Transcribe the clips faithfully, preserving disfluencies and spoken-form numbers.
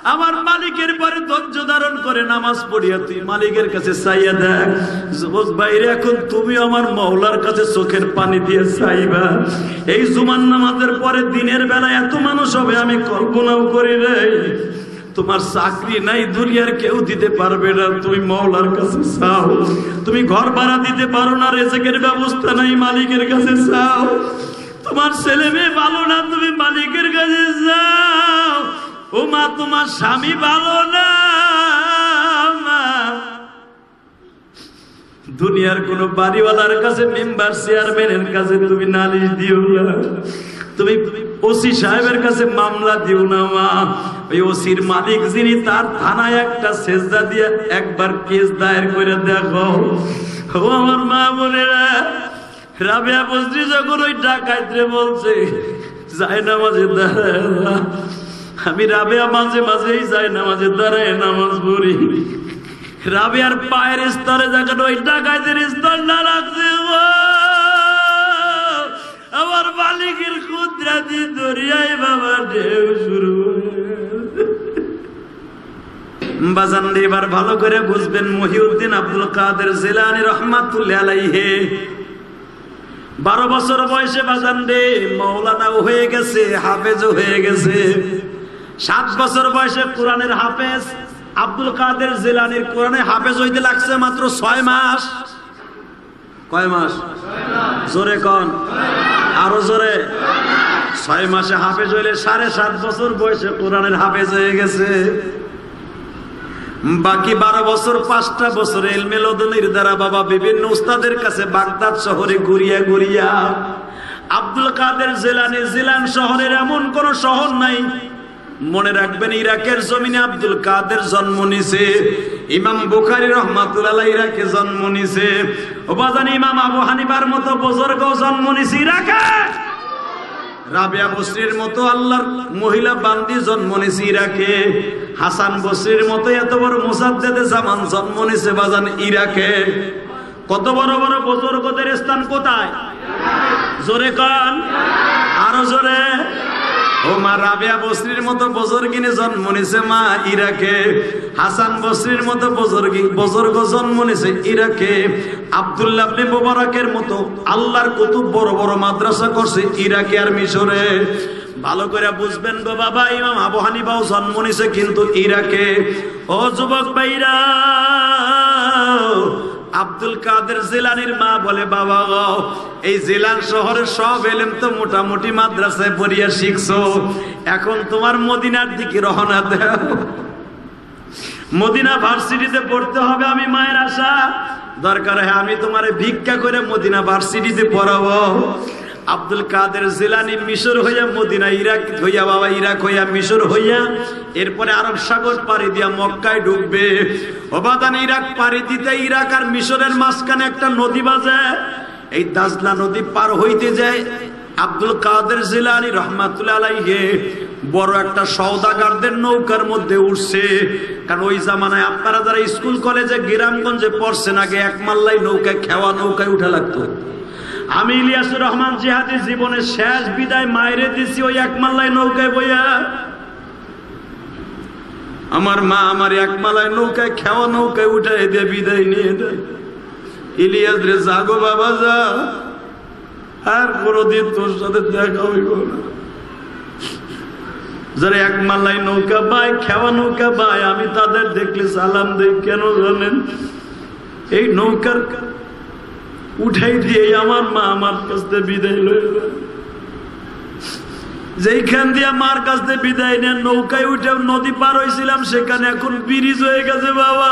আমার মালিকের পরে ধৈর্য ধারণ করে নামাজ পড়িয়া তুই মালিকের কাছে চাইয়া দেখ। যুবক ভাইরে, এখন তুমি আমার মওলার কাছে চোখের পানি দিয়ে চাইবা। এই জুমার নামাজের পরে দিনের বেলা এত মানুষ হবে আমি কল্পনাও করি নাই। তোমার চাকরি নাই, দুনিয়ার কেউ দিতে পারবে না, তুমি মওলার কাছে চাও। তুমি ঘর ভাড়া দিতে পারো না, রিজিকের ব্যবস্থা নাই, মালিকের কাছে চাও। তোমার ছেলে মেয়ে ভালো না, তুমি মালিকের কাছে যাও। ও মা, তোমার স্বামী ভালো না, মা দুনিয়ার কোন বাড়িওয়ালার কাছে, মেম্বার চেয়ারম্যানের কাছে তুমি নালিশ দিও না, তুমি ওসি সাহেবের কাছে মামলা দিও না মা। ওই ওসির মালিক যিনি, তার থানায় একটা সেজদা দিয়ে একবার কেস দায়ের করে দেখো। ও আমার মা বোনেরা, রাবেয়া বস্তি যখন ওই ডাকাইতে বলছে যায় নামাজে দাঁড়ায়, আমি রাবেয়া মাঝে মাঝেই যায় নামাজে দাঁড়ায় নামাজ পড়ি। রাবেয়ার পায়ের স্তরে যখন ওই ডাকাইতের স্তর না রাখছে, আমার মালিকের কুদরতি দরিয়ায় বাবা ঢেউ শুরু। বাজান এবার ভালো করে বুঝবেন, মহিউদ্দিন আব্দুল কাদের জিলানী রাহমাতুল্লাহ আলাইহি বারো বছর বয়সে বাজান রে মাওলানাও হয়ে গেছে, হাফেজও হয়ে গেছে। সাত বছর বয়সে কোরআনের হাফেজ আব্দুল কাদের জিলানীর কোরআনে হাফেজ হইতে লাগছে মাত্র ছয় মাস। কয় মাস? জোরে কন, আরো জোরে। ছয় মাসে হাফেজ হইলে সাড়ে সাত বছর বয়সে কোরআনের হাফেজ হয়ে গেছে। বাকি বারো বছর পাঁচটা বছর ইলমে লদুনির দ্বারা বাবা বিভিন্ন উস্তাদের কাছে বাগদাদ শহরে ঘুরিয়া ঘুরিয়া আব্দুল কাদের জিলানী, জিলান শহরের এমন কোন শহর নাই, মনে রাখবেন ইরাকের জমিনে আব্দুল কাদের জন্ম নিছে। ইমাম বুখারী রাহমাতুল্লাহ আলাইহি ইরাকে জন্ম নিছে। ও বাজান, ইমাম আবু হানিফার মতো বুজুর্গ জন্ম নিছে ইরাকে। রাবেয়া বসরির মতো আল্লাহর মহিলা বান্দি জন্ম নিছে ইরাকে। হাসান বসরির মতো এত বড় মুজাদ্দেদে জামান জন্ম নিছে বাজান ইরাকে। কত বড় বড় বুজুর্গদের স্থান কোথায়? জোরে কান, আরো জোরে। ও মা, রাবেয়া বসরির মতো বুজুর্গিনী জন্ম নিছে মা ইরাকে। হাসান বসরির মতো বুজুর্গি বুজুর্গ জন্ম নিছে ইরাকে। আব্দুল্লাহ ইবনে মুবারকের মতো আল্লাহর কুতুব বড় বড় মাদ্রাসা করছে ইরাকে আর মিশরে। ভালো করে বুঝবেন গো বাবা, ইমাম আবু হানিফাও জন্ম নিছে কিন্তু ইরাকে। ও যুবক ভাইরা, আব্দুল কাদের জিলানীর মা বলে, বাবা গো, এই জিলান শহরের সব ইলম তো মোটামুটি মাদ্রাসায় পড়িয়া শিখছো, এখন তোমার মদিনার দিকে রওনা দাও। মদিনা ভার্সিটিতে পড়তে হবে, আমি মায়ের আশা। দরকার হয় আমি তোমারে ভিক্ষা করে মদিনা ভার্সিটিতে পড়াবো। আব্দুল কাদের জিলানী মিশর হইয়া মদিনা, ইরাক হইয়া বাবা ইরাক হইয়া মিশর হইয়া এরপরে আরব সাগর পাড়ি দিয়া মক্কায় ঢুকবে। ওবাদান ইরাক পাড়ি দিতে ইরাক আর মিশরের মাঝখানে একটা নদী বাজে। এই দাজলা নদী পার হইতে যায় আব্দুল কাদের জিলানী রাহমাতুল্লাহ আলাইহি বড় একটা সওদাগারদের নৌকার মধ্যে উঠছে। কারণ ওই জামানায় আপনারা যারা স্কুল কলেজে গ্রামগঞ্জে পড়ছেন, আগে এক মাল্লাই নৌকায়, খেওয়া নৌকায় উঠা লাগতো। আমি ইলিয়াসুর রহমান জিহাদি জীবনের শেষ বিদায় মায়েরে দিছি ওই এক মাল্লাই নৌকায় বইয়া। আমার মা আমার এক মাল্লাই নৌকায়, খেওয়া নৌকায় উঠাই দিয়ে বিদায় নিয়ে দেয়। ইলিয়াস রে, জাগো বাবা যা, আর কোনদিন তোর সাথে দেখা হইব না। যারা এক মাল্লাই নৌকা বাই, খেওয়া নৌকা বাই, আমি তাদের দেখলে সালাম দেই। কেন জানেন? এই নৌকার উঠাই দিয়ে আমার মা আমার কাছ থেকে বিদায় লইল। যেইখান দিয়ে মার কাছ থেকে বিদায় নেন নৌকায় উঠে নদী পার হয়েছিলাম, সেখানে এখন ব্রিজ হয়ে গেছে বাবা।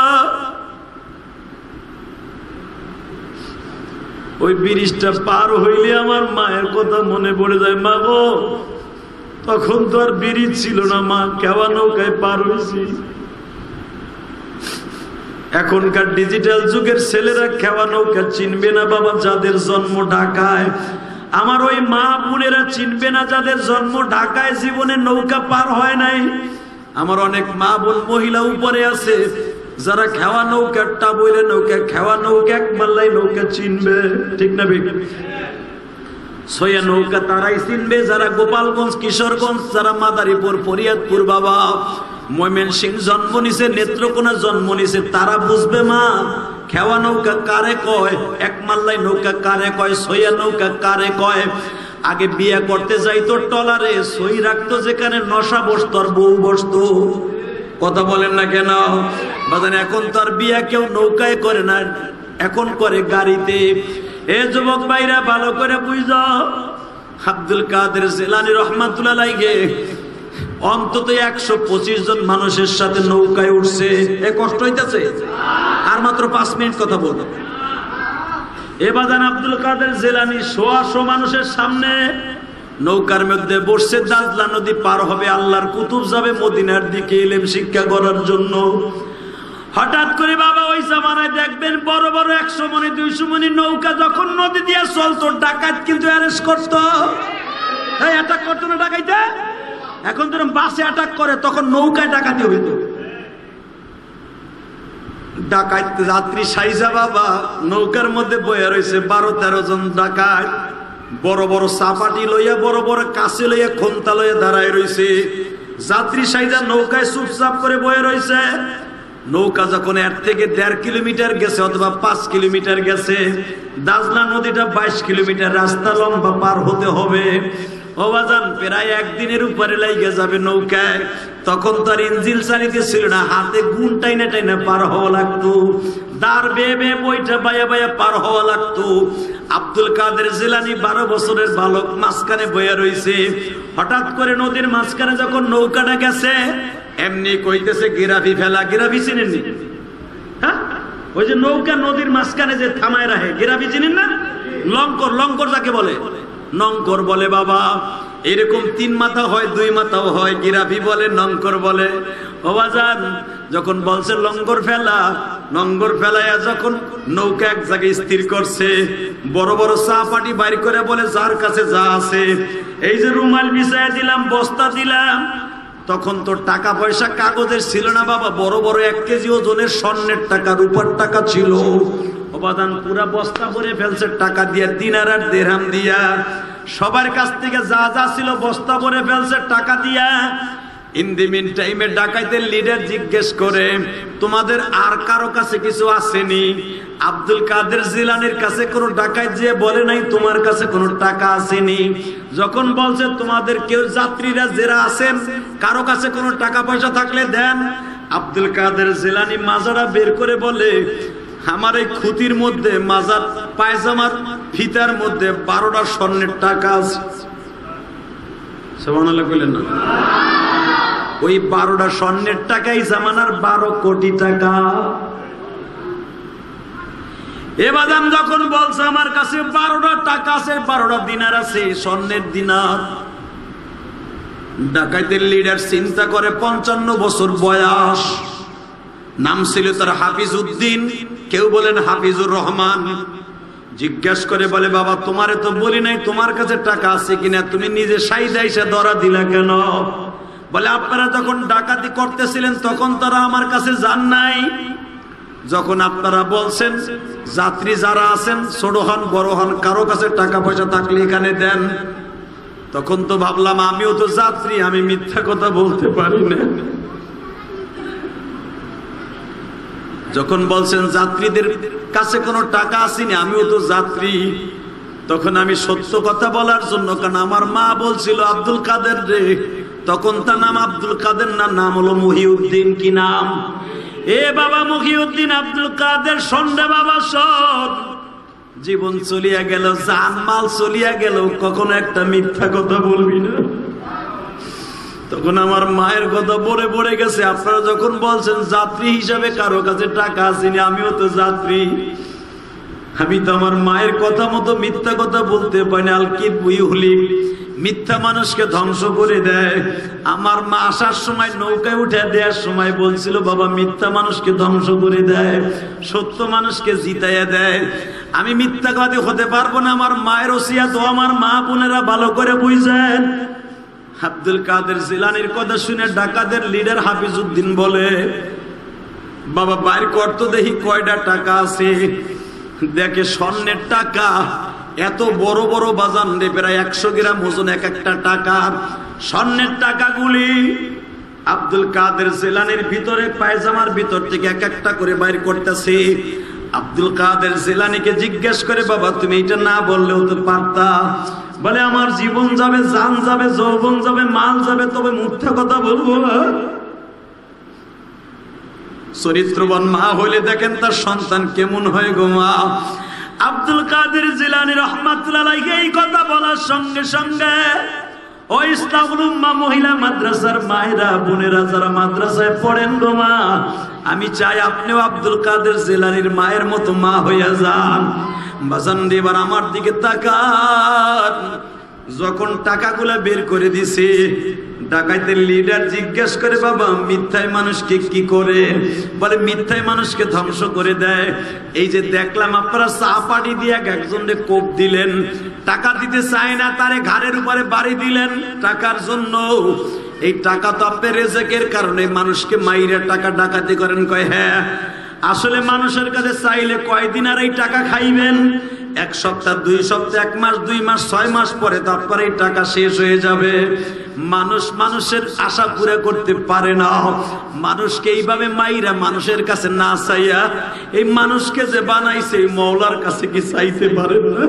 ওই ব্রিজটা পার হইলে আমার মায়ের কথা মনে পড়ে যায়। মা গো, তখন তো আর ব্রিজ ছিল না, মা কেওয়া নৌকায় পার হয়েছি। এখনকার ডিজিটাল যুগের ছেলেরা খেওয়া নৌকা চিনবে না বাবা, যাদের জন্ম ঢাকায়। আমার ওই মা বোনেরা চিনবে না যাদের জন্ম ঢাকায়, জীবনে নৌকা পার হয় নাই। আমার অনেক মা বোন মহিলা উপরে আছে যারা খেওয়া নৌকাটা বইলে নৌকা, খেওয়া নৌকা এক মাল্লাই নৌকা চিনবে, ঠিক না? ছয়া নৌকা তারাই চিনবে যারা গোপালগঞ্জ, কিশোরগঞ্জ, যারা মাদারীপুর, ফরিয়াদপুর বাবা ময়মনসিংহ জন্ম নিছে, নেত্রকোনা জন্ম নিছে, তারা বুঝবে মা খেওয়া নৌকা কারে কয়, এক মাল্লাই নৌকা কারে কয়, সইয়া নৌকা কারে কয়। আগে বিয়ে করতে যাইতো টলারে, সই রাখতো যেখানে নশা বসতো আর বউ বসতো। কথা বলেন না কেন বাজান? এখন তো আর বিয়া কেউ নৌকায় করে না, এখন করে গাড়িতে। এ যুবক ভাইরা ভালো করে বুঝো, আব্দুল কাদের জিলানী রহমাতুল্লাহ আলাইহি অন্তত একশো পঁচিশ জন মানুষের সাথে নৌকায় উঠছে। এ কষ্ট হইতেছে? আর মাত্র পাঁচ মিনিট কথা বলবো। এ বাজান আব্দুল কাদের জিলানী সোয়াশো মানুষের সামনে নৌকার মধ্যে বসছে, দাজলা নদী পার হবে, আল্লাহর কুতুব যাবে মদিনার দিকে ইলম শিক্ষা করার জন্য। হঠাৎ করে বাবা ওই জামানায় দেখবেন বড় বড় একশো মনে দুইশো মনে নৌকা যখন নদী দিয়ে চলতো, ডাকাত কিন্তু অ্যারেস্ট করতো, অ্যাটাক করতো না ডাকাইতে। এখন যখন বাসে অ্যাটাক করে তখন নৌকায় ডাকাতি হইতো। ডাকাত যাত্রী সাইজা বাবা নৌকার মধ্যে বয়ে রয়েছে বারো তেরো জন ডাকাত, বড় বড় চাপাটি লইয়া বড় বড় কাছে লইয়া খন্তা লইয়া দাঁড়ায় রয়েছে। যাত্রী সাইজা নৌকায় চুপচাপ করে বয়ে রয়েছে। নৌকা যখন এর থেকে দেড় কিলোমিটার গেছে অথবা পাঁচ কিলোমিটার গেছে, দাজলা নদীটা বাইশ কিলোমিটার রাস্তা লম্বা পার হতে হবে। অবাজান প্রায় একদিনের উপরে লাইগে যাবে নৌকায়। তখন তো আর ইঞ্জিল চালিতে ছিল না, হাতে গুণ টাইনা টাইনা পার হওয়া লাগতো, দাঁড় বেয়ে বেয়ে বইটা বায়া বায়া পার হওয়া লাগতো। আব্দুল কাদের জিলানী বারো বছরের বালক মাঝখানে বইয়া রয়েছে। হঠাৎ করে নদীর মাঝখানে যখন নৌকাটা গেছে, এমনি কইতেছে গিরাফি ফেলা। গিরাফি চিনেন নি? হ্যাঁ, ওই যে নৌকা নদীর মাঝখানে যে থামায় রাখে, গিরাফি চিনেন না? লঙ্কর, লঙ্কর যাকে বলে নঙ্কর বলে বাবা। এরকম তিন মাথা হয়, দুই মাথাও হয়, গিরাফি বলে, নঙ্কর বলে। বাবাজান যখন বলছে লঙ্গর ফেলা, লঙ্গর ফেলাইয়া যখন নৌকা এক জায়গায় স্থির করছে, বড় বড় চা পাটি বাইর করে বলে যার কাছে যা আছে, এই যে রুমাল বিছাইয়া দিলাম, বস্তা দিলাম। তখন তো টাকা পয়সা কাগজের ছিল না বাবা, বড় বড় এক কেজি ওজনের স্বর্ণের টাকা, রূপার টাকা ছিল। অবাদান পুরা বস্তা ভরে ফেলছে টাকা দিয়া, দিনার আর দিরহাম দিয়া, সবার কাছ থেকে যা যা ছিল বস্তা ভরে ফেলছে টাকা দিয়া। ইন দি মিন টাইমে ডাকাইতের লিডার জিজ্ঞেস করে, তোমাদের আর কারো কাছে কিছু আসেনি? আব্দুল কাদের জিলানীর কাছে কোনো ডাকাইত যে বলে নাই তোমার কাছে কোনো টাকা আসেনি। যখন বলছে তোমাদের কেউ যাত্রীরা যারা আছেন কারো কাছে কোনো টাকা পয়সা থাকলে দেন, আব্দুল কাদের জিলানী মাজারা বের করে বলে, আমার এই খুঁতির মধ্যে মাজার পায়জামার ফিতার মধ্যে বারোটা স্বর্ণের টাকা আছে। সুবহানাল্লাহ কইলেন না? ওই বারোটা স্বর্ণের টাকাই জামানার বারো কোটি টাকা। এবাদাম যখন বলছে আমার কাছে বারোটা টাকা আছে, বারোটা দিনার আছে, স্বর্ণের দিনার, ডাকাইতের লিডার চিন্তা করে পঞ্চান্ন বছর বয়স, নাম ছিল তার হাফিজ উদ্দিন, কেউ বলেন হাফিজুর রহমান। জিজ্ঞাসা করে বলে, বাবা তোমারে তো বলি নাই তোমার কাছে টাকা আছে কিনা, তুমি নিজে সাইদা এসে ধরা দিলা কেন? বলে আপনারা যখন ডাকাতি করতেছিলেন তখন তারা আমার কাছে যান নাই। যখন আপনারা বলছেন যাত্রী যারা আছেন ছোট হন বড় হন কারো কাছে টাকা পয়সা থাকলে এখানে দেন, তখন তো ভাবলাম আমিও তো যাত্রী, আমি মিথ্যা কথা বলতে পারি না। যখন বলছেন যাত্রীদের কাছে কোনো টাকা আসেনি, আমিও তো যাত্রী, তখন আমি সত্য কথা বলার জন্য, কারণ আমার মা বলছিল আব্দুল কাদের রে, তখন তার নাম আব্দুল কাদের না, নাম হলো মহিউদ্দিন। কি নাম? এ বাবা মহিউদ্দিন আব্দুল কাদের সন্ধ্যা বাবা, সব জীবন চলিয়া গেল, জান মাল চলিয়া গেল, কখনো একটা মিথ্যা কথা বলবি না। তখন আমার মায়ের কথা পড়ে পড়ে গেছে, আপনারা যখন বলছেন যাত্রী হিসাবে কারো কাছে টাকা আসেনি, আমিও তো যাত্রী, আমি তো আমার মায়ের কথা মতো মিথ্যা কথা বলতে পারি না। আলকিদ বুইহুলি, মিথ্যা মানুষকে ধ্বংস করে দেয়। আমার মা আসার সময় নৌকায় উঠে দেওয়ার সময় বলছিল, বাবা মিথ্যা মানুষকে ধ্বংস করে দেয়, সত্য মানুষকে জিতাইয়া দেয়। আমি মিথ্যাবাদী হতে পারবো না। আমার মায়ের ওসিয়াত ও আমার মা বোনেরা ভালো করে বুঝেন। আব্দুল কাদের জিলানীর কথা শুনে ডাকাতের লিডার হাফিজ উদ্দিন বলে, বাবা বাইর করতো দেখি কয়টা টাকা আছে। দেখে স্বর্ণের টাকা, এত বড় বড় বাজান রে, প্রায় একশো গ্রাম ওজন এক একটা টাকা। স্বর্ণের টাকাগুলি আব্দুল কাদের জিলানীর ভিতরে পায়জামার ভিতর থেকে এক একটা করে বাইর করতেছে। আব্দুল কাদের জিলানীকে জিজ্ঞেস করে, বাবা তুমি এটা না বললেও তো পারতা। বলে আমার জীবন যাবে, জান যাবে, যৌবন যাবে, মাল যাবে, তবে মিথ্যা কথা বলবো না। চরিত্রবান মা হইলে দেখেন তার সন্তান কেমন হয় গো মা। আব্দুল কাদের জিলানী রাহমাতুল্লাহ আলাইহি এই কথা বলার সঙ্গে সঙ্গে ও ইসলামুল উম্মাহ মহিলা মাদ্রাসার মায়েরা বোনেরা যারা মাদ্রাসায় পড়েন গো মা, আমি চাই আপনিও আব্দুল কাদের জিলানীর মায়ের মতো মা হইয়া যান। বাজান এবার আমার দিকে তাকান। যখন টাকাগুলা বের করে দিছে, ডাকাইতের লিডার জিজ্ঞেস করে, বাবা মিথ্যায় মানুষকে কি করে? বলে মিথ্যায় মানুষকে ধ্বংস করে দেয়। এই যে দেখলাম আপনারা চা পাটি দিয়ে একজনকে কোপ দিলেন, টাকা দিতে চায় না, তারে ঘাড়ের উপরে বাড়ি দিলেন টাকার জন্য। এই টাকা তো আপনার রেজেকের কারণে মানুষকে মাইরা টাকা ডাকাতি করেন। কয় হ্যাঁ, আসলে মানুষের কাছে চাইলে কয়দিন আর এই টাকা খাইবেন? এক সপ্তাহ, দুই সপ্তাহ, এক মাস, দুই মাস, ছয় মাস পরে তারপরে এই টাকা শেষ হয়ে যাবে। মানুষ মানুষের আশা পুরো করতে পারে না। মানুষকে এইভাবে মাইরা মানুষের কাছে না চাইয়া এই মানুষকে যে বানাইছে এই মওলার কাছে কি চাইতে পারে না?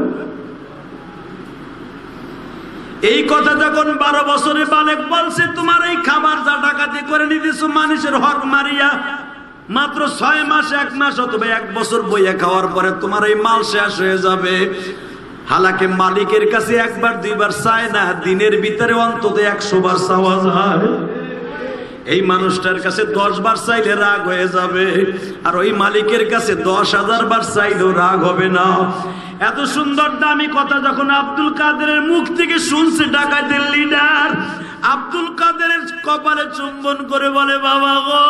এই কথা যখন বারো বছরের বালক বলছে, তোমার এই খাবার যা ডাকাতি করে নিতেছো মানুষের হক মারিয়া, মাত্র ছয় মাস, এক মাস অথবা এক বছর বইয়া খাওয়ার পরে তোমার এই মাল শেষ হয়ে যাবে। হালাকে মালিকের কাছে একবার দুইবার চায় না, দিনের ভিতরে অন্তত একশো বার চাওয়া যায়। এই মানুষটার কাছে দশ বার চাইলে রাগ হয়ে যাবে, আর ওই মালিকের কাছে দশ হাজার বার চাইলেও রাগ হবে না। এত সুন্দর দামি কথা যখন আব্দুল কাদেরের মুখ থেকে শুনছে ডাকাতের লিডার, আব্দুল কাদেরের কপালে চুম্বন করে বলে, বাবা গো,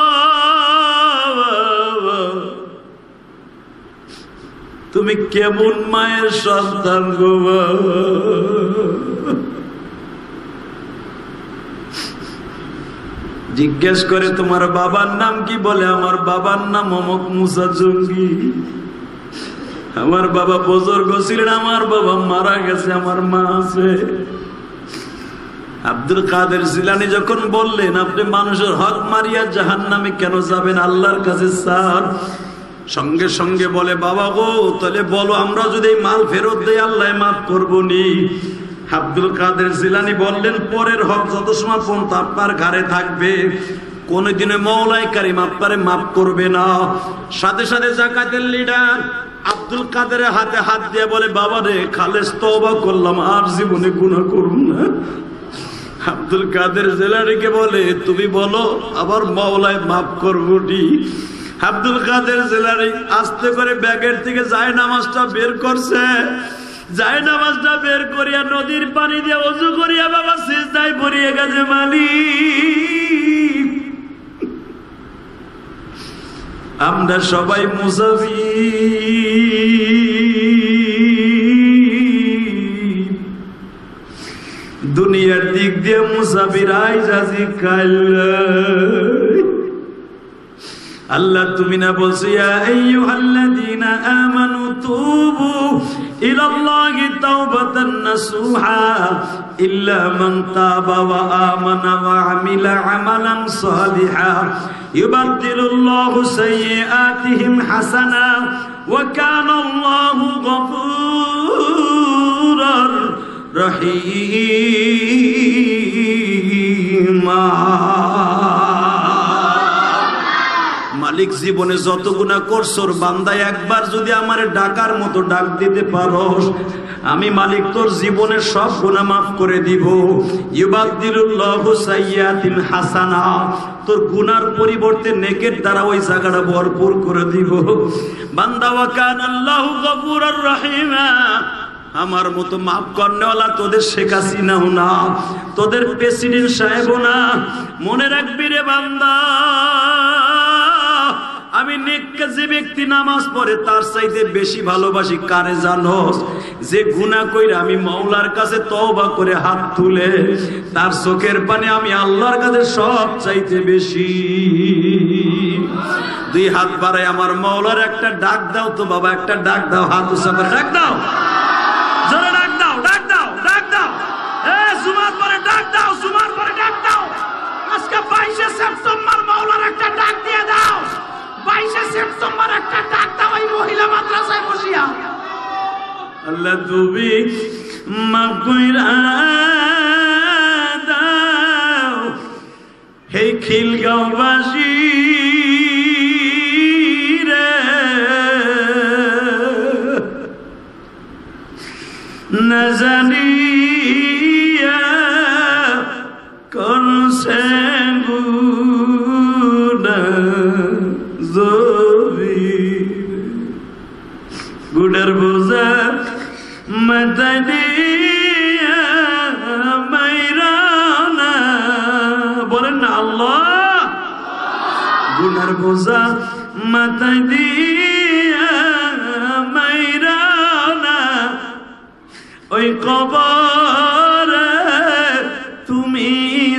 তুমি কেমন মায়ের সন্তান গো। জিজ্ঞেস করে তোমার বাবার নাম কি? বলে আমার বাবার নাম অমুক মুসা জঙ্গি। আমার বাবা বুজুর্গ ছিলেন, আমার বাবা মারা গেছে, আমার মা আছে। আব্দুল কাদের জিলানী যখন বললেন, আপনি মানুষের হক মারিয়া জাহান্নামে কেন যাবেন? আল্লাহর কাছে চান। সঙ্গে সঙ্গে বলে, বাবা গো, তাহলে বলো আমরা যদি মাল ফেরত দেই আল্লাহ মাফ করবো নি? আব্দুল কাদের জিলানী বললেন, পরের হক যত সময় পর্যন্ত আপনার ঘরে থাকবে কোনদিনে মওলাই কারীম আপনারে মাফ করবে না। সাথে সাথে যাকাতের লিডার আব্দুল কাদেরের হাতে হাত দিয়ে বলে, বাবা রে, খালেস তওবা করলাম, আর জীবনে গুনাহ করব না। আব্দুল কাদের জিলানীকে বলে, তুমি বলো আবার মওলাই মাফ করবো নি? আব্দুল কাদের জিলানী আস্তে করে ব্যাগের থেকে যায় নামাজটা বের করছে। যায় নামাজটা বের করিয়া নদীর পানি দিয়ে ওযু করিয়া বাবা সিজদায় পড়িয়ে গেছে, মালিক আমরা সবাই মুসাফির, দুনিয়ার দিক দিয়ে মুসাফির, আইজ আজি কাল। আল্লাহ তুমি না বলছো, ইয়া আইয়ুহাল্লাযীনা আমানু তুবু ইলাল্লাহি তাওবাতান নাসুহা ইল্লা মান তাবা ওয়া আমানা ওয়া আমিলা আমালান সালিহা ইউবাদদিলুল্লাহু সাইয়্যাতিহিম হাসানা ওয়া কানা আল্লাহু গফুরার রহিমা। মালিক জীবনে যত গুনাহ করছর বান্দা, একবার যদি আমারে ডাকার মতো ডাক দিতে পারোস, আমি মালিক তোর জীবনের সব গুনাহ মাফ করে দিব। ইউবাদদিলুল্লাহু সাইয়্যাতিন হাসানা, তোর গুনার পরিবর্তে নেকের দ্বারা ওই জায়গাটা ভরপুর করে দিব। বান্দা, ওয়া কানা আল্লাহু গফুরার রহিমা, আমার মতো মাফ করনেওয়ালা তোদের শেখ হাসিনাও না, তোদের প্রেসিডেন্ট সাহেবও না। মনে রাখবি রে বান্দা, আমি নেককে যে ব্যক্তি নামাজ পড়ে তার চাইতে বেশি ভালোবাসি কারে জানোস? যে গুনাহ কইরা আমি মাওলার কাছে তওবা করে হাত তুলে তার চোখের পানি আমি আল্লাহর কাছে সব চাইতে বেশি। দুই হাত বাড়াই আমার মাওলার একটা ডাক দাও তো বাবা, একটা ডাক দাও, হাত উঁচা করে ডাক দাও, জোরে ডাক দাও, ডাক দাও, ডাক দাও। এ জুমার পরে ডাক দাও, জুমার পরে ডাক দাও। আজকে বাইশে আল্লাহ তুমি মাফ কইরা দাও হে খিলগাঁওবাসী রে, না জানিয়া করছে গুডার বোঝা মাথায় দিয়া মাইরা না, বলেন না আল্লাহ। গুনার বোঝা মাথায় দিয়া মাইরা না, ওই কবরে তুমি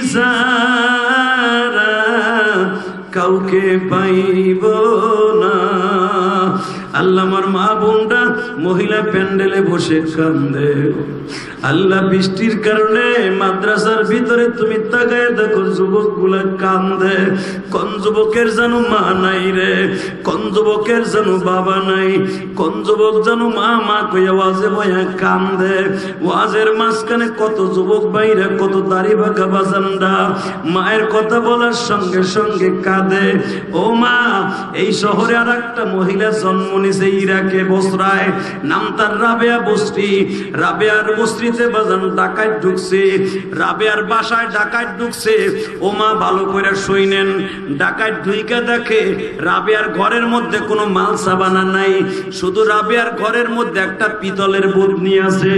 যারা কাউকে পাইব না। আল্লাহ আমার মা বোনরা মহিলা প্যান্ডেলে বসে কান্দে, আল্লাহ বৃষ্টির কারণে মাদ্রাসার ভিতরে তুমি তাকায় দেখো যুবক গুলা কান্দে। কোন যুবকের যেন মা নাই রে, কোন যুবকের যেন বাবা নাই, কোন যুবক যেন মা মা কইয়া ওয়াজে বয়া কান্দে। ওয়াজের মাঝখানে কত যুবক বাইরে কত দাড়ি বাঁকা বাজানরা মায়ের কথা বলার সঙ্গে সঙ্গে কাঁদে। ও মা, এই শহরে আর একটা মহিলা জন্ম নিছে ইরাকে বসরায়, নাম তার রাবেয়া বস্রি। রাবেয়ার বস্রিতে বাজান ডাকাত ঢুকছে, রাবেয়ার বাসায় ডাকাত ঢুকছে। ও মা ভালো করে শুনেন, ডাকাত ঢুইকা দেখে রাবেয়ার ঘরের মধ্যে কোনো মাল সাবানা নাই, শুধু রাবেয়ার ঘরের মধ্যে একটা পিতলের বদনি আছে।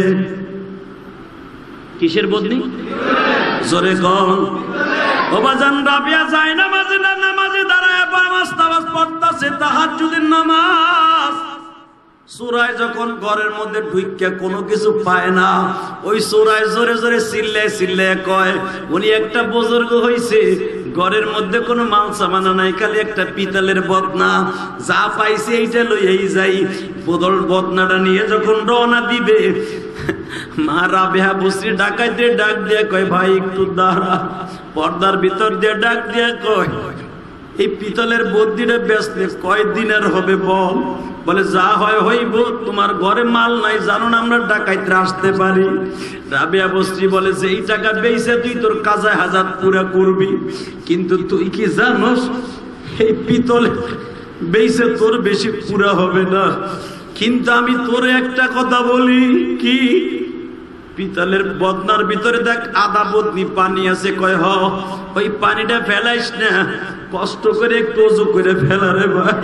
কিসের বদনি? জোরে কন। ও বাজান, রাবেয়া যায় নামাজে না নামাজে দাঁড়ায় নামাজ নামাজ পড়তাছে, তাহাজ্জুদের নামাজ। সূরায় যখন ঘরের মধ্যে ঢুইকা কোনো কিছু পায় না, ওই সূরায় জোরে জোরে চিল্লায় চিল্লায় কয় উনি একটা বুজুর্গ হইছে, ঘরের মধ্যে কোনো মাল সামানা নাই, খালি একটা পিতলের বদনা, যা পাইছে এইটা লইয়াই যাই। বদল বদনাটা নিয়ে যখন রওনা দিবে, মা রাবেয়া বসরি ডাকাইতে ডাক দিয়ে কয় ভাই একটু দাঁড়া। পর্দার ভিতর দিয়ে ডাক দিয়ে কয় এই পিতলের বদ্দিটা বেচলে কয় দিনের হবে বল? বলে যা হয় হইব, তোমার ঘরে মাল নাই, জানো না আমরা ডাকাইতে আসতে পারি। রাবেয়া বস্রি বলে যে এই টাকা বেইছে তুই তোর কাজা হাজার পুরা করবি, কিন্তু তুই কি জানোস এই পিতলে বেইছে তোর বেশি পুরা হবে না। কিন্তু আমি তোর একটা কথা বলি, কি? পিতলের বদনার ভিতরে দেখ আধা বদনি পানি আছে। কয় হ, ওই পানিটা ফেলাইস না, কষ্ট করে একটু অজু করে ফেলা রে ভাই।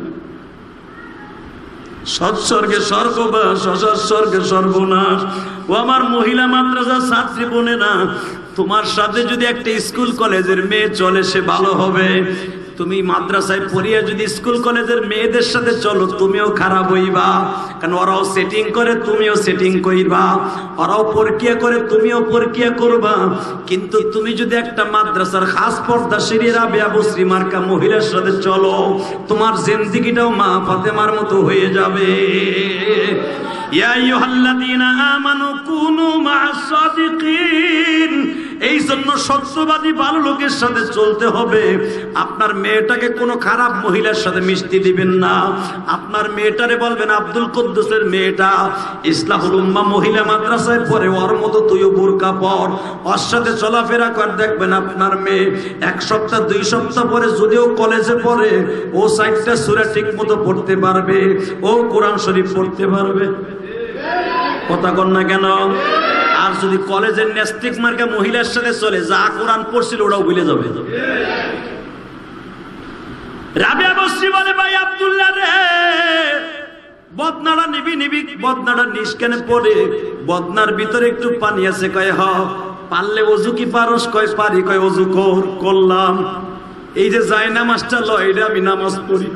সৎস্বর্গে স্বর্গবাস, অসৎস্বর্গে সর্বনাশ। ও আমার মহিলা মাদ্রাসার ছাত্রী বোনেরা, তোমার সাথে যদি একটা স্কুল কলেজের মেয়ে চলে সে ভালো হবে। তুমি মাদ্রাসায় পড়িয়া যদি স্কুল কলেজের মেয়েদের সাথে চলো, তুমিও খারাপ হইবা, কারণ ওরাও সেটিং করে তুমিও সেটিং কইবা, ওরাও পরকিয়া করে তুমিও পরকিয়া করবা। কিন্তু তুমি যদি একটা মাদ্রাসার খাস পর্দা সিঁড়ি রাবেয়া বসরি মার্কা মহিলার সাথে চলো, তোমার জিন্দেগিটাও মা ফাতেমার মতো হয়ে যাবে। ইয়া আইয়ুহাল্লাযীনা আমানু কুনু মা'আস সাদিকিন। এই জন্য সত্যবাদী ভালো লোকের সাথে চলতে হবে। আপনার মেয়েটাকে কোনো খারাপ মহিলার সাথে মিশতে দিবেন না। আপনার মেয়েটারে বলবেন আব্দুল কুদ্দুসের মেয়েটা ইসলাহুল উম্মাহ মহিলা মাদ্রাসায় পড়ে, ওর মতো তুইও বোরকা পর, ওর সাথে চলাফেরা কর। দেখবেন আপনার মেয়ে এক সপ্তাহ দুই সপ্তাহ পরে যদিও কলেজে পড়ে, ও সাইটটা সূরা ঠিক মতো পড়তে পারবে, ও কোরআন শরীফ পড়তে পারবে। কথা কন না কেন? আর যদি কলেজের নেস্টিক মার্কা মহিলার সাথে চলে, যা কোরআন পড়ছিল ওটাও ভুলে যাবে। রাবেয়া বসরি বলে ভাই আব্দুল্লাহ রে, বদনাটা নিবি নিবি, বদনাটা নিস কেন পড়ে? বদনার ভিতরে একটু পানি আছে। কয় হ, পারলে অজু কি পারস? কয় পারি। কয় অজু কর। করলাম। এই যে যাই নামাজটা ল, এটা আমি নামাজ পড়ি,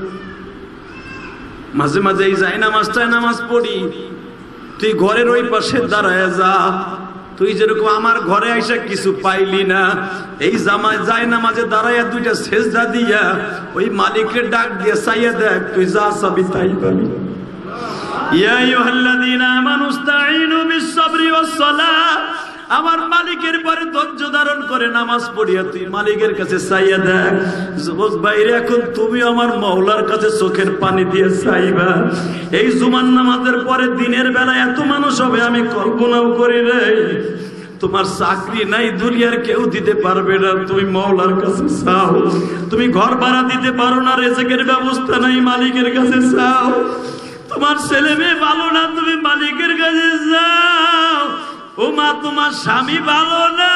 মাঝে মাঝে এই যাই নামাজটায় নামাজ পড়ি। তুই ঘরের ওই পাশে দাঁড়ায় যা, তুই যেরকম আমার ঘরে আইসা কিছু পাইলি না, এই জামায় যায় না মাঝে দাঁড়াইয়া দুইটা সেজদা দিয়া ওই মালিকের ডাক দিয়ে চাইয়া দেখ, তুই যা চাবি তাই পাবি। ইয়া আইয়ুহাল্লাযীনা আমানু ইসতাঈনু বিস-সাবরি ওয়াস-সালাহ আমার মালিকের পরে ধৈর্য ধারণ করে নামাজ পড়িয়া তুই মালিকের কাছে চাইয়া দেখ। যুবক ভাইরে, এখন তুমি আমার মওলার কাছে চোখের পানি দিয়ে চাইবা। এই জুমার নামাজের পরে দিনের বেলা এত মানুষ হবে আমি কল্পনাও করি নাই। তোমার চাকরি নাই, দুনিয়ার কেউ দিতে পারবে না, তুমি মওলার কাছে চাও। তুমি ঘর ভাড়া দিতে পারো না, রিজিকের ব্যবস্থা নাই, মালিকের কাছে চাও। তোমার ছেলে মেয়ে ভালো না, তুমি মালিকের কাছে যাও। ও মা, তোমার স্বামী ভালো না,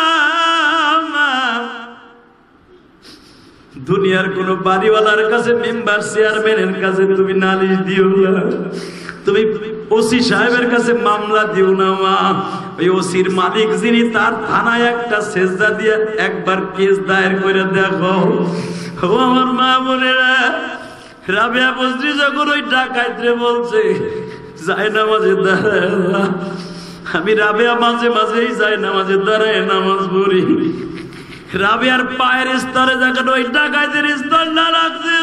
দুনিয়ার কোন বাড়িওয়ালার কাছে, মেম্বার চেয়ারম্যানের কাছে তুমি নালিশ দিও না, তুমি ওসি সাহেবের কাছে মামলা দিও না মা। ওই ওসির মালিক যিনি, তার থানায় একটা সেজদা দিয়ে একবার কেস দায়ের করে দেখো। ও আমার মা বোনেরা, রাবেয়া বজরি যখন ওই ডাকাইতে বলছে যায় নামাজে দাঁড়ায়, আমি রাবেয়া মাঝে মাঝেই যায় নামাজে দাঁড়ায় নামাজ পড়ি। রাবেয়ার পায়ের স্তরে যখন ওই ডাকাইতের স্তর না লাগছে,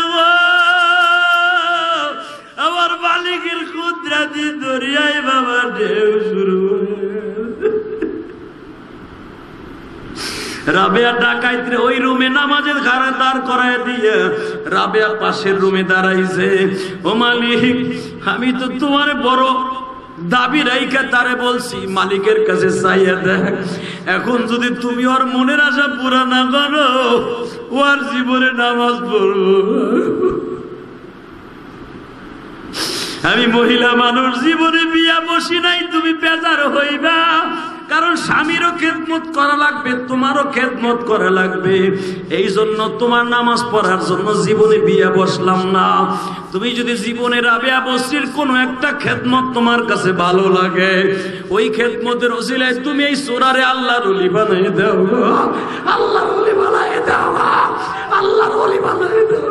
আমার মালিকের কুদরতি দরিয়ায় বাবা ঢেউ শুরু। রাবেয়া ডাকাইতে ওই রুমে নামাজের ঘরে দাঁড় করায় দিয়ে রাবেয়া পাশের রুমে দাঁড়াইছে। ও মালিক, আমি তো তোমার বড় দাবি রাইখা তারে বলছি মালিকের কাছে চাইয়া দেখ। এখন যদি তুমি ওর মনের আশা পুরা না করো, ওর জীবনে নামাজ পড়বো। আমি মহিলা মানুষ, জীবনে বিয়া বসি নাই, তুমি বেজার হইবা। কারণ স্বামীরও খেদমত করা লাগবে, তোমারও খেদমত করা লাগবে। এই জন্য তোমার নামাজ পড়ার জন্য জীবনে বিয়া বসলাম না। তুমি যদি জীবনে রাবেয়া বসরির কোনো একটা খেদমত তোমার কাছে ভালো লাগে, ওই খেদমতের ওসিলায় তুমি এই সূরারে আল্লাহর ওলি বানায় দাও, আল্লাহর ওলি বানায় দাও, আল্লাহর ওলি বানায় দাও।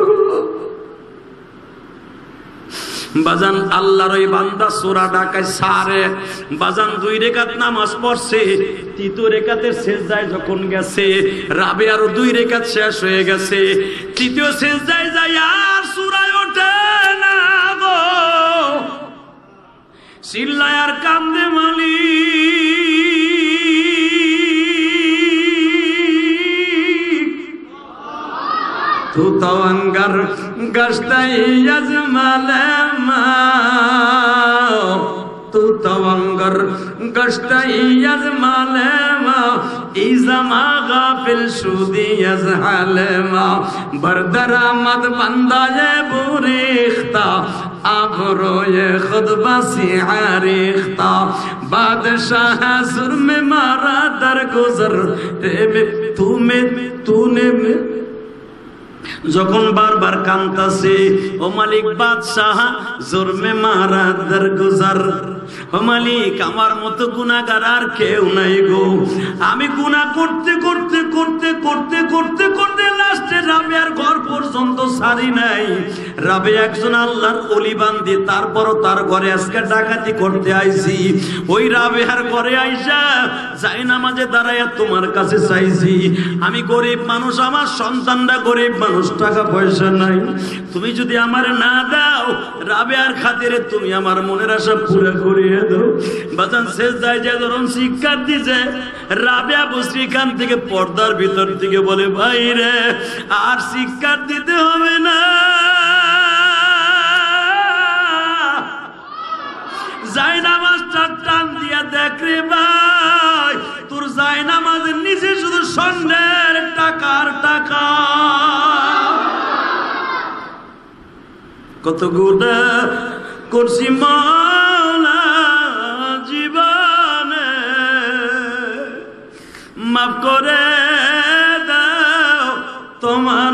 বাজান, আল্লাহর ওই বান্দা সূরা ডাকায় সারে বাজান দুই রেকাত নামাজ পড়ছে। তৃতীয় রেকাতের সেজদায় যখন গেছে, রাবেয়ার দুই রেকাত শেষ হয়ে গেছে। তৃতীয় সেজদায় যায় আর সূরায় ওঠে না গো, চিল্লায় আর কান্দে মালিক। তু তো অঙ্গার গস্তাই আজমালেমা, তু তো অঙ্গার গস্তাই আজমালেমা, ইজামা গাফিল সুদি আজহালেমা, বরদরামত বন্দায়ে বুরিখতা, আবরোয়ে খুদ বাসি আরিখতা, বাদশাহ জুর্ম মারা দর গুজর, তুমি তুনে যখন বারবার কান্তাছে, ও মালিক বাদশাহ জুরমে মারা দরগুজার। ও মালিক, আমার মতো গুনাহগার আর কেউ নাই গো। আমি গুনাহ করতে করতে করতে করতে করতে করতে লাস্টে রাবেয়ার ঘর পর্যন্ত ছাড়ি নাই। রাবেয়া একজন আল্লাহর ওলি বান্দি, তারপরও তার ঘরে আজকে ডাকাতি করতে আইছি। ওই রাবেয়ার ঘরে আইসা যাই নামাজে দাঁড়াইয়া তোমার কাছে চাইছি। আমি গরিব মানুষ, আমার সন্তানরা গরিব মানুষ, টাকা পয়সা নাই। তুমি যদি আমার না দাও, রাবেয়ার খাতিরে তুমি আমার মনের আশা পুরো করিয়ে দাও। বাজান সেজদায় যে ধরুন শিক্ষার দিছে, রাবেয়া বসরি খান থেকে পর্দার ভিতর থেকে বলে, ভাই রে আর শিক্ষার দিতে হবে না, যাই নামাজটা টান দিয়া দেখ রে ভাই, তোর যাই নামাজের নিচে শুধু স্বর্ণের টাকার টাকা। কত গুনাহ করছি মাওলা জীবনে, মাফ করে দাও তোমার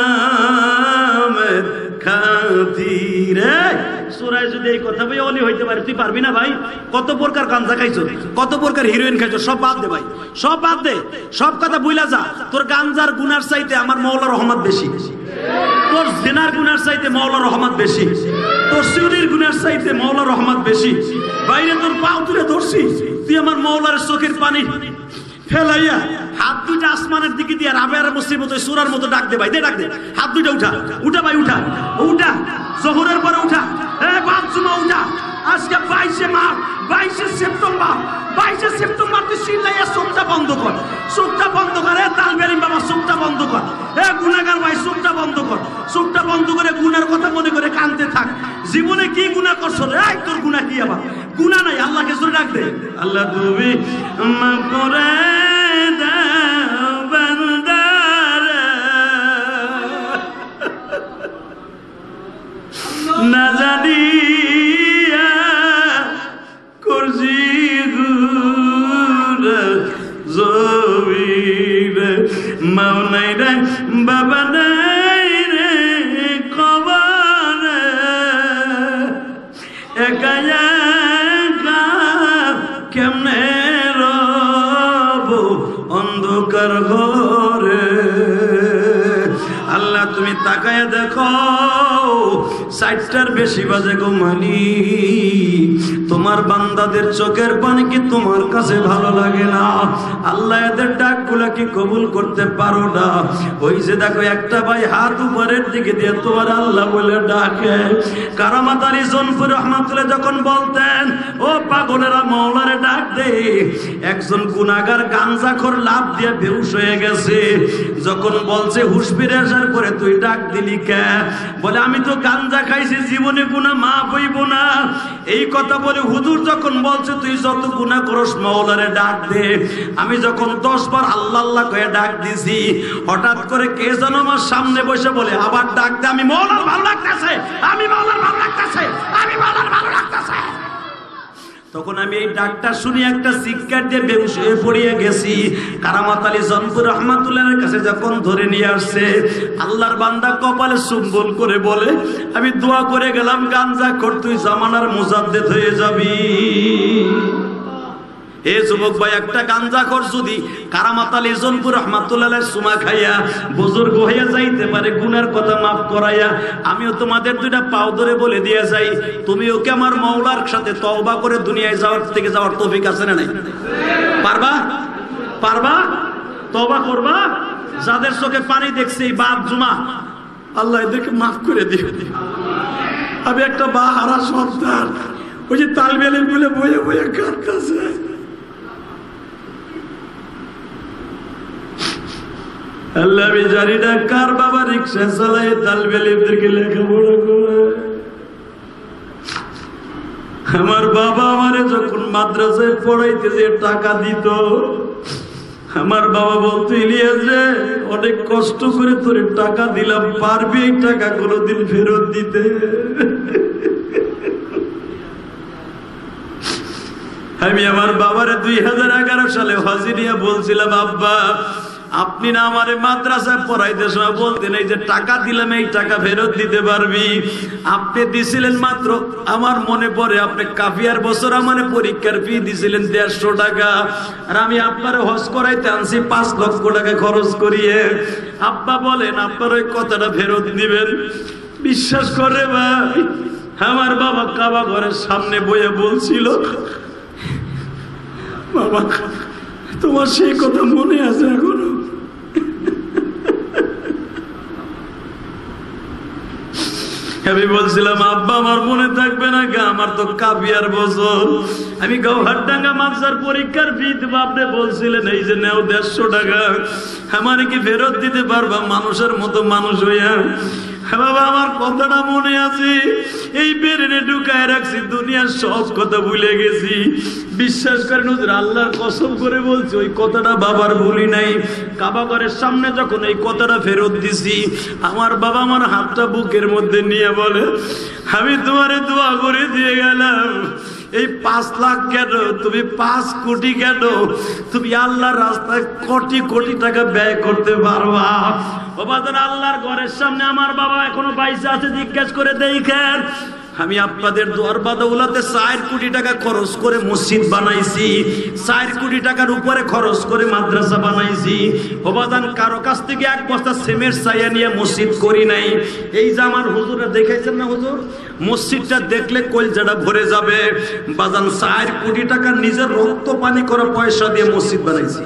নামের খাতিরে। সূরায় যদি এই কথা ভাই ওলি হইতে পারে, তুই পারবি না ভাই? কত প্রকার গাঁজা খাইছো, কত প্রকার হিরোইন খাইছো, সব বাদ দে ভাই, সব বাদ দে, সব কথা বুইলা যা। তোর গাঁজার গুনার চাইতে আমার মাওলার রহমত বেশি, তোর জিনার গুনার চাইতে মাওলার রহমত বেশি, তোর চুরির গুনার চাইতে মাওলার রহমত বেশি। বাইরে তোর পাও তুলে ধরছি, তুই আমার মাওলার চোখের পানি ফেলাইয়া হাত দুইটা আসমানের দিকে দিয়ে রাবেয়ার বসরির মতো সূরার মতো ডাক দে ভাই, দে ডাক দে, হাত দুইটা উঠা, উঠা ভাই, উঠা উঠা, জোহরের পরে উঠা, এ বাদ জুমা উঠা, আজকে বাইশে মার্চ বাইশে সেপ্টেম্বর বাইশে সেপ্টেম্বর তুই চিল্লাইয়া চোখটা বন্ধ কর, চোখটা বন্ধ কর। এ তালবেরিম বাবা চোখটা বন্ধ কর, এ গুনাহগার ভাই চোখটা বন্ধ কর, চোখটা বন্ধ করে গুনার কথা মনে করে কাঁদতে থাক। জীবনে কি গুনাহ করছো রে? এই তোর গুনাহ কি? আবার গুনাহ নাই, আল্লাহকে জোরে ডাক দে, আল্লাহ তুমি মাফ করে দাও বান্দারে, না জানিয়া করছি গুনাহ জমিনে, মাও নাই রে বাবা নাই রে কবরে, একা একা কেমনে রব অন্ধকার ঘরে। আল্লাহ তুমি তাকায় দেখো, চারটার বেশি বাজে গো মানি, তোমার বান্দাদের চোখের পানি কি তোমার কাছে ভালো লাগে না? আল্লাহ এদের ডাকগুলা কি কবুল করতে পারো না? ওই যে দেখো একটা ভাই হাত উপরের দিকে দিয়ে তোমার আল্লাহ বলে ডাকে। কারামাত আলী জনপুর রহমাতুল্লাহ যখন বলতেন, ও পাগলেরা মাওলারে ডাক দে, একজন গুনাহগার গাঞ্জাখোর লাভ দিয়ে বেহুশ হয়ে গেছে। যখন বলছে হুশ ফিরে আসার পরে তুই ডাক দিলি কে? বলে আমি তো গাঞ্জা খাইছি, জীবনে গুনাহ মাফ হইব না। এই কথা বলে হুজুর যখন বলছে তুই যত গুনাহ করস মাওলারে ডাক দে, আমি যখন দশ বার আল্লাহ আল্লাহ কয়ে ডাক দিছি, হঠাৎ করে কে যেন আমার সামনে বসে বলে আবার ডাক দে, আমি মাওলার ভালো লাগতেছে, আমি মাওলার ভালো লাগতেছে, আমি মাওলার ভালো লাগতেছে। তখন আমি এই ডাকটা শুনি একটা শিক্ষার দিয়ে বেহুশ হয়ে পড়িয়ে গেছি। কারামাত আলী জনপুর রহমাতুল্লাহের কাছে যখন ধরে নিয়ে আসছে, আল্লাহর বান্দা কপালে চুম্বন করে বলে, আমি দোয়া করে গেলাম গাঞ্জাখোর তুই জামানার মুজাদ্দেদ হয়ে যাবি। এ যুবক ভাই, একটা গাঞ্জাখোর যদি কারামাত আলী জনপুর রহমাতুল্লাহের সুমা খাইয়া বুজুর্গ হইয়া যাইতে পারে, গুনার কথা মাফ করাইয়া, আমিও তোমাদের দুইটা পাও ধরে বলে দিয়ে যাই, তুমি ওকে আমার মাওলার সাথে তওবা করে দুনিয়ায় যাওয়ার থেকে যাওয়ার তৌফিক আছে না নাই? পারবা? পারবা? তওবা করবা? যাদের চোখে পানি দেখছে এই বাপ জুমা, আল্লাহ এদেরকে মাফ করে দিও। আমি একটা বা হারা সন্তান, ওই যে তালবেলের বলে বয়ে বয়ে কাঁদতেছে। আল্লাহ আমি জানি না কার বাবা রিক্সা চালায় তালবেলিদেরকে লেখাপড়া করে। আমার বাবা আমারে যখন মাদ্রাসায় পড়াইতে যে টাকা দিত, আমার বাবা বলতো, ইলিয়াস রে অনেক কষ্ট করে তোরে টাকা দিলাম, পারবি এই টাকা কোনোদিন ফেরত দিতে? আমি আমার বাবারে দুই হাজার এগারো সালে হাজিরিয়া বলছিলাম, আব্বা আপনি না আমারে মাদ্রাসায় পড়াইতে সময় বলতেন এই যে টাকা দিলাম এই টাকা ফেরত দিতে পারবি, আপনি দিছিলেন মাত্র, আমার মনে পড়ে আপনি কাফিয়ার বছর আমারে পরীক্ষার ফি দিছিলেন দেড়শো টাকা, আর আমি আপনারে হজ করাইতে আনছি পাঁচ লক্ষ টাকা খরচ করিয়ে। আব্বা বলেন আপনার ওই কথাটা ফেরত দিবেন? বিশ্বাস করে ভাই, আমার বাবা কাবা ঘরের সামনে বইয়ে বলছিল, বাবা তোমার সেই কথা মনে আছে এখনো? আমি বলছিলাম আব্বা আমার মনে থাকবে না গা, আমার তো কাবিয়ার বছর, আমি গৌহারডাঙ্গা মাদ্রাসার পরীক্ষার ফি দেব, আপনি বলছিলেন এই যে নেও দেড়শো টাকা, আমার কি ফেরত দিতে পারবা মানুষের মতো মানুষ হইয়া? বাবা আমার কথাটা মনে আছে, এই বেরেনে ঢুকায় রাখছি, দুনিয়ার সব কথা ভুলে গেছি। বিশ্বাস করেন হুজুর, আল্লাহর কসম করে বলছি ওই কথাটা বাবার ভুলি নাই। কাবা ঘরের সামনে যখন এই কথাটা ফেরত দিছি, আমার বাবা আমার হাতটা বুকের মধ্যে নিয়ে বলে, আমি তোমারে দোয়া করে দিয়ে গেলাম, এই পাঁচ লাখ কেন, তুমি পাঁচ কোটি কেন, তুমি আল্লাহর রাস্তায় কোটি কোটি টাকা ব্যয় করতে পারবা। আল্লাহর ঘরের সামনে আমার বাবা এখনো পয়সা আছে, জিজ্ঞাসা করে দেখেন। আমি আপনাদের দোয়ার বাদৌলাতে চার কোটি টাকা খরচ করে মসজিদ বানাইছি, চার কোটি টাকার উপরে খরচ করে মাদ্রাসা বানাইছি। ওবাদান কারো কাছ থেকে এক বস্তা সিমেন্ট চাইয়া নিয়ে মসজিদ করি নাই। এই যে আমার হুজুরা দেখাইছেন না হুজুর, মসজিদটা দেখলে কলজাটা ভরে যাবে। বাজান চার কোটি টাকা নিজের রক্ত পানি করা পয়সা দিয়ে মসজিদ বানাইছি।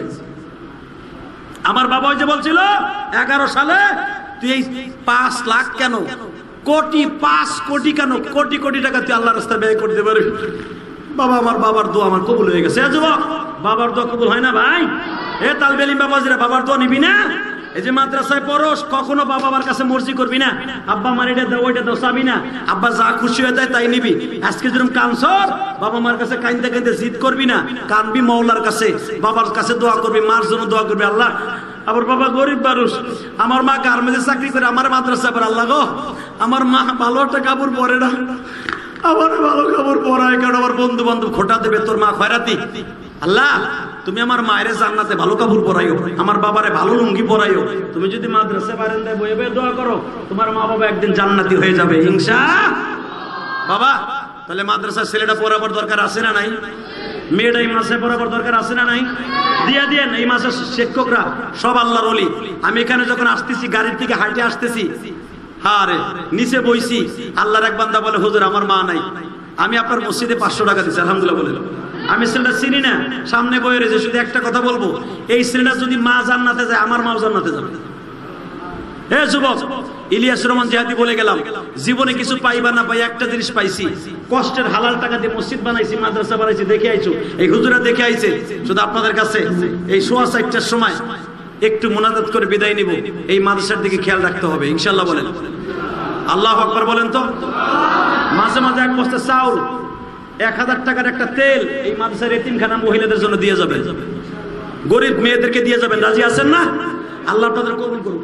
আমার বাবা যে বলছিল এগারো সালে তুই এই পাঁচ লাখ কেন, কোটি পাঁচ কোটি কেন কোটি কোটি টাকা তুই আল্লাহর রাস্তায় ব্যয় করতে পারবি। বাবা আমার বাবার দোয়া আমার কবুল হয়ে গেছে। যুবক বাবার দোয়া কবুল হয় না ভাই? এ তালবে ইলম বাবাজিরা বাবার দোয়া নিবি না? এই যে মাদ্রাসায় পড়োস কখনো বাবা মার কাছে মর্জি করবি না, আব্বা আমার এটা দাও ওইটা দাও চাবি না, আব্বা যা খুশি হয়ে যায় তাই নিবি। আজকে যেরকম কানসর বাবা মার কাছে কাইন্দে কাইন্দে জিদ করবি না, কানবি মওলার কাছে, বাবার কাছে দোয়া করবি, মার জন্য দোয়া করবি। আল্লাহ আমার বাবা গরিব মানুষ, আমার মা গার্মেন্টসে চাকরি করে, আমার মাদ্রাসা পড়ে, আল্লাহ গো আমার মা ভালো একটা কাপড় পরে না, আমার ভালো কাপড় পরায় কারণ আমার বন্ধু বান্ধব খোটা দেবে, তোর মা খয়রাতি। আল্লাহ তুমি আমার মায়ের জান্নাতে ভালো কাপড় পরাইও, আমার বাবারে ভালো লুঙ্গি পরাইও। তুমি যদি মাদ্রাসা বারান্দায় বয়ে বয়ে দোয়া করো তোমার মা বাবা একদিন জান্নাতি হয়ে যাবে ইনশাআল্লাহ। বাবা তাহলে মাদ্রাসার ছেলেটা পড়াবার দরকার আছে না নাই? মেয়েটা এই মাসে পড়াবার দরকার আছে না নাই? দিয়া দিয়ে এই মাসের শিক্ষকরা সব আল্লাহর ওলি। আমি এখানে যখন আসতেছি গাড়ির থেকে হাঁটে আসতেছি, হ্যাঁ রে নিচে বইছি, আল্লাহর এক বান্দা বলে হুজুর আমার মা নাই, আমি আপনার মসজিদে পাঁচশো টাকা দিচ্ছি আলহামদুলিল্লাহ বলে। আমি ছেলেটা চিনি না, সামনে বয়ে রয়েছে, শুধু একটা কথা বলবো, এই ছেলেটা যদি মা জান্নাতে যায় আমার মাও জান্নাতে যাবে। হে যুবক ইলিয়াস রহমান জিহাদি বলে গেলাম, জীবনে কিছু পাইবা না পাই একটা জিনিস পাইছি, কষ্টের হালাল টাকা দিয়ে মসজিদ বানাইছি, মাদ্রাসা বানাইছি, দেখে আইছো, এই হুজুরা দেখে আইছে। শুধু আপনাদের কাছে এই সোয়া চারটার সময় একটু মোনাজাত করে বিদায় নিব, এই মাদ্রাসার দিকে খেয়াল রাখতে হবে ইনশাআল্লাহ বলেন আল্লাহু আকবার বলেন তো। মাঝে মাঝে এক বস্তা চাউল, এক হাজার টাকার একটা তেল এই মাদ্রাসার এতিমখানা মহিলাদের জন্য দিয়ে যাবেন, গরিব মেয়েদেরকে দিয়ে যাবেন। রাজি আছেন না? আল্লাহ আপনাদের কবুল করুন।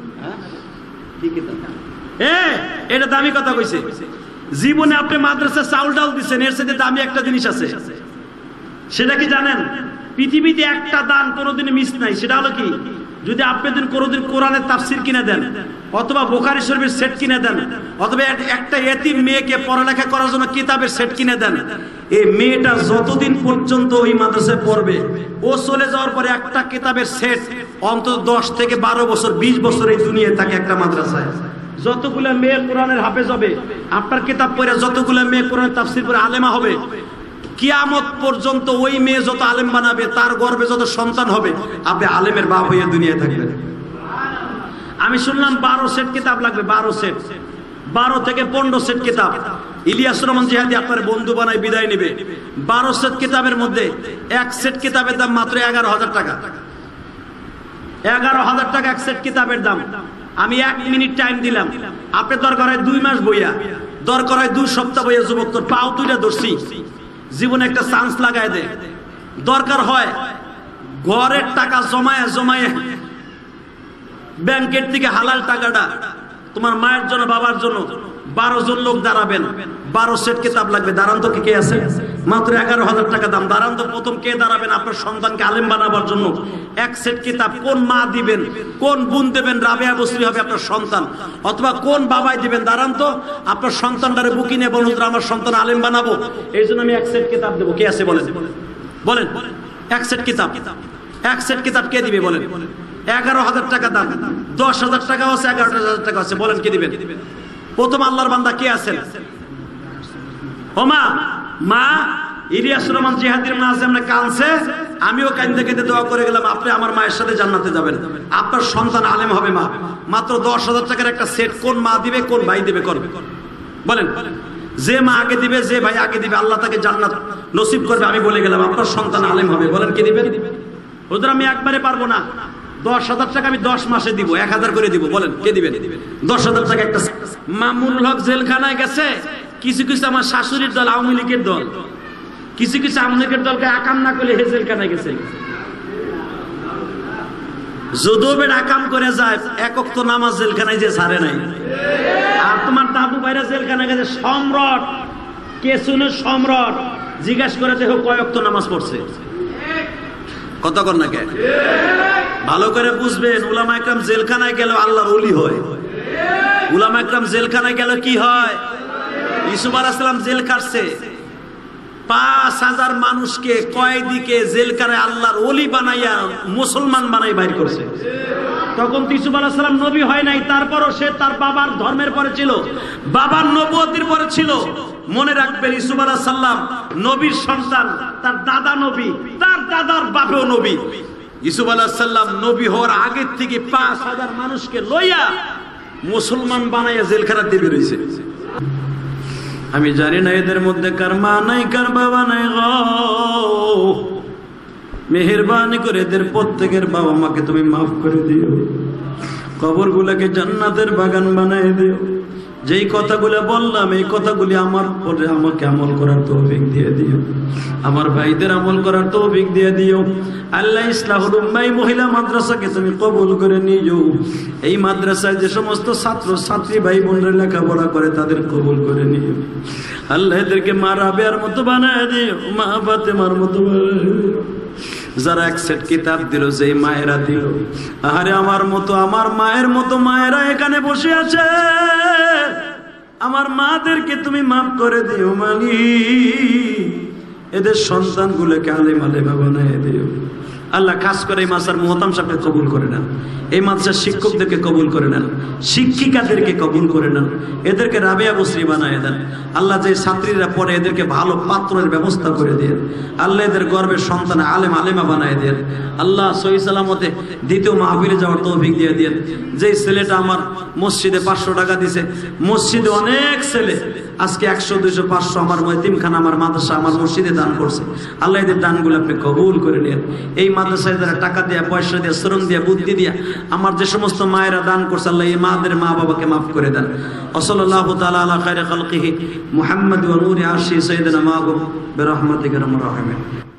এটা দামি কথা কইছে, জীবনে আপনি মাদ্রাসার চাউল ডাল দিচ্ছেন, এর সাথে দামি একটা জিনিস আছে, সেটা কি জানেন? পৃথিবীতে একটা দান কোনোদিন মিস নাই, সেটা হলো কি, যদি আপনি দিন কোনোদিন কোরআনের তাফসির কিনে দেন, অথবা বুখারী শরীফের সেট কিনে দেন, অথবা একটা এতিম মেয়েকে পড়ালেখা করার জন্য কিতাবের সেট কিনে দেন, এই মেয়েটা যতদিন পর্যন্ত ওই মাদ্রাসায় পড়বে, ও চলে যাওয়ার পরে একটা কিতাবের সেট অন্তত দশ থেকে বারো বছর বিশ বছর এই দুনিয়ায় থাকে একটা মাদ্রাসায়। যতগুলা মেয়ে কোরআনের হাফেজ হবে, আপনার কিতাব পড়ে যতগুলা মেয়ে কোরআনের তাফসির পড়ে আলেমা হবে, কিয়ামত পর্যন্ত ওই মেয়ে যত আলেম বানাবে, তার গর্ভে যত সন্তান হবে, আপনি আলেমের বাপ হয়ে দুনিয়ায় থাকবেন। আমি শুনলাম বারো সেট কিতাব লাগবে, বারো সেট, বারো থেকে পনেরো সেট কিতাব। ইলিয়াস রহমান জিহাদি আপনার বন্ধু বানায় বিদায় নেবে, বারো সেট কিতাবের মধ্যে এক সেট কিতাবের দাম মাত্র এগারো হাজার টাকা, এগারো হাজার টাকা এক সেট কিতাবের দাম। আমি এক মিনিট টাইম দিলাম, আপনি দরকার হয় দুই মাস বইয়া, দরকার হয় দুই সপ্তাহ বইয়া, যুবক তোর পাও তুইটা ধরছি, জীবনে একটা চান্স লাগায় দে। দরকার হয় ঘরের টাকা জমায় জমায় ব্যাংকের থেকে হালাল টাকাটা তোমার মায়ের জন্য বাবার জন্য বারো জন লোক দাঁড়াবেন, বারো সেট কিতাব লাগবে। দাঁড়ান তো কে আছে? মাত্র এগারো হাজার টাকা দাম। দাঁড়ান তো প্রথম কে দাঁড়াবেন আপনার সন্তানকে আলেম বানাবার জন্য? এক সেট কিতাব কোন মা দিবেন, কোন বোন দেবেন? রাবেয়া বসরি হবে আপনার সন্তান, অথবা কোন বাবাই দিবেন? দাঁড়ান তো আপনার সন্তানটারে বুকি নিয়ে বলুন আমার সন্তান আলেম বানাবো, এই জন্য আমি এক সেট কিতাব দেবো। কে আছে বলেন? বলেন এক সেট কিতাব, এক সেট কিতাব কে দিবে বলেন? এগারো হাজার টাকা দাম, দশ হাজার টাকা আছে, এগারো হাজার টাকা আছে, বলেন কে দিবেন? প্রথম আল্লাহর বান্দা কে আছেন? ও মা, মা ইলিয়াস রহমান জিহাদির মা আছে, আমরা কানছে, আমিও কান্দে কান্দে দোয়া করে গেলাম, আপনি আমার মায়ের সাথে জান্নাতে যাবেন, আপনার সন্তান আলেম হবে। মা মাত্র দশ হাজার টাকার একটা সেট কোন মা দিবে, কোন ভাই দিবে? করবে বলেন। যে মা আগে দিবে, যে ভাই আগে দিবে, আল্লাহ তাকে জান্নাত নসিব করবে। আমি বলে গেলাম আপনার সন্তান আলেম হবে, বলেন কে দিবেন? ওদের আমি একবারে পারবো না, দশ হাজার টাকা আমি দশ মাসে দিব, এক হাজার করে দিব, বলেন কে দিবেন? দশ হাজার টাকা একটা। মামুনুল হক জেলখানায় গেছে, কিছু কিছু আমার শাশুড়ির দল আওয়ামী লীগের দল, কিছু কিছু আওয়ামী লীগের দলকে আকাম না করে হে জেলখানায় গেছে। যদিও বেড আকাম করে যায়, একক তো নামাজ জেলখানায় যে ছাড়ে নাই। আর তোমার দাদু ভাইরা জেলখানায় গেছে, সম্রাট কে শুনে সম্রাট, জিজ্ঞাসা করে দেখো কয়েক তো নামাজ পড়ছে, কত কর না কে? ভালো করে বুঝবেন, উলামা একরাম জেলখানায় গেল আল্লাহর ওলি হয়। উলামা একরাম জেলখানায় গেল কি হয়? ইউসুফ আলাইহিস সালাম জেল কাটছে, পাঁচ হাজার মানুষকে কয়েদিকে জেলখানায় আল্লাহর ওলি বানাইয়া মুসলমান বানাই বাইর করছে। তখন ইউসুফ আলাইহিস সালাম নবী হয় নাই, তারপরও সে তার বাবার ধর্মের পরে ছিল, বাবার নবুয়তের পরে ছিল। মনে রাখবেন ইউসুফ আলাইহিস সালাম নবীর সন্তান, তার দাদা নবী, তার দাদার বাপেও নবী। ইউসুফ আলাইহিস সালাম নবী হওয়ার আগের থেকে পাঁচ হাজার মানুষকে লইয়া মুসলমান বানাইয়া জেলখানা দিয়ে বেরোইছে। আমি জানি না এদের মধ্যে কার মা নাই কার বাবা নাই গো, মেহেরবানি করে এদের প্রত্যেকের বাবা মাকে তুমি মাফ করে দিও, কবরগুলোকে জান্নাতের বাগান বানায় দিও। যেই কথাগুলো বললাম এই কথাগুলি আমার পরে আমাকে আমল করার তৌফিক দিয়ে দিও, আমার ভাইদের আমল করার তৌফিক দিয়ে দিও। আল্লাহ ইসলাহুল উম্মাহ মহিলা মাদ্রাসাকে তুমি কবুল করে নিও। এই মাদ্রাসায় যে সমস্ত ছাত্র ছাত্রী ভাই বোনরা লেখাপড়া করে তাদের কবুল করে নিও। আল্লাহ এদেরকে মা রাবেয়ার মতো বানায় দিও, মা ফাতেমার মতো বানায় দিও। যারা এক সেট কিতাব দিল, যেই মায়েরা দিল, আরে আমার মতো আমার মায়ের মতো মায়েরা এখানে বসে আছে, আমার মাদেরকে তুমি মাফ করে দিও মালিক। এদের সন্তানগুলোকে আলেম আলেমা বানায় দিও। আল্লাহ খাস করে এই মাদ্রাসার মুহতাম সাহেবকে কবুল করে নেন, এই মাদ্রাসার শিক্ষকদেরকে কবুল করে নেন, শিক্ষিকাদেরকে কবুল করে নেন, এদেরকে রাবেয়া বসরি বানায় দেন। আল্লাহ যে ছাত্রীরা পড়ে এদেরকে ভালো পাত্রের ব্যবস্থা করে দেন। আল্লাহ এদের গর্বের সন্তান আলেম আলেমা বানায় দেন। আল্লাহ সহি সালামতে দ্বিতীয় মাহফিলে যাওয়ার তৌফিক দিয়ে দেন। যেই ছেলেটা আমার মসজিদে পাঁচশো টাকা দিছে, মসজিদে অনেক ছেলে আজকে একশো দুইশো পাঁচশো আমার এতিমখানা আমার মাদ্রাসা আমার মসজিদে দান করছে। আল্লাহ এদের দানগুলো আপনি কবুল করে নেন। এই মাদ্রাসায় যারা টাকা দিয়া পয়সা দিয়া শ্রম দিয়া বুদ্ধি দিয়া আমার যে সমস্ত মায়েরা দান করছে, আল্লাহ এই মাদের মা বাবাকে মাফ করে দেন। ওয়াসাল্লাল্লাহু তাআলা আলা খায়রি খালকিহি মুহাম্মদ ওয়া নূরি আরশি সাইয়্যিদিনা মাহবুব বিরহমাতিকা আরহামার রাহিমিন।